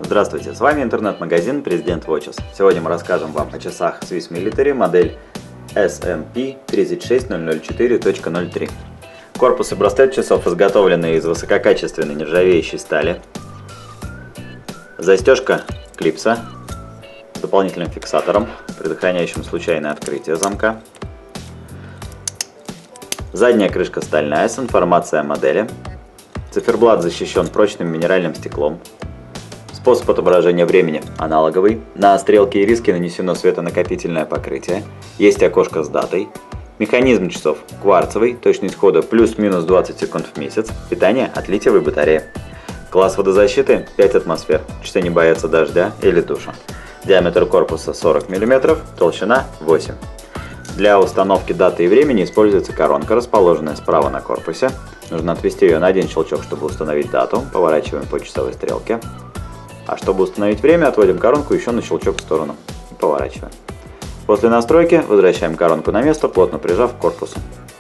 Здравствуйте, с вами интернет-магазин President Watches. Сегодня мы расскажем вам о часах Swiss Military модель SMP 36004.03. Корпус и браслет часов изготовлены из высококачественной нержавеющей стали. Застежка клипса с дополнительным фиксатором, предохраняющим случайное открытие замка. Задняя крышка стальная с информацией о модели. Циферблат защищен прочным минеральным стеклом. Способ отображения времени аналоговый. На стрелки и риски нанесено светонакопительное покрытие. Есть окошко с датой. Механизм часов кварцевый, точность хода плюс-минус 20 секунд в месяц. Питание от литиевой батареи. Класс водозащиты 5 атмосфер. Часы не боятся дождя или душа. Диаметр корпуса 40 мм, толщина 8 мм. Для установки даты и времени используется коронка, расположенная справа на корпусе. Нужно отвести ее на один щелчок, чтобы установить дату. Поворачиваем по часовой стрелке. А чтобы установить время, отводим коронку еще на щелчок в сторону и поворачиваем. После настройки возвращаем коронку на место, плотно прижав к корпусу.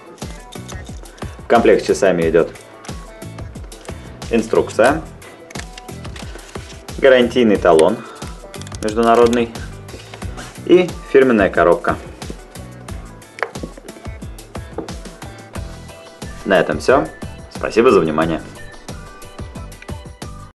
В комплект с часами идет инструкция, гарантийный талон международный и фирменная коробка. На этом все. Спасибо за внимание.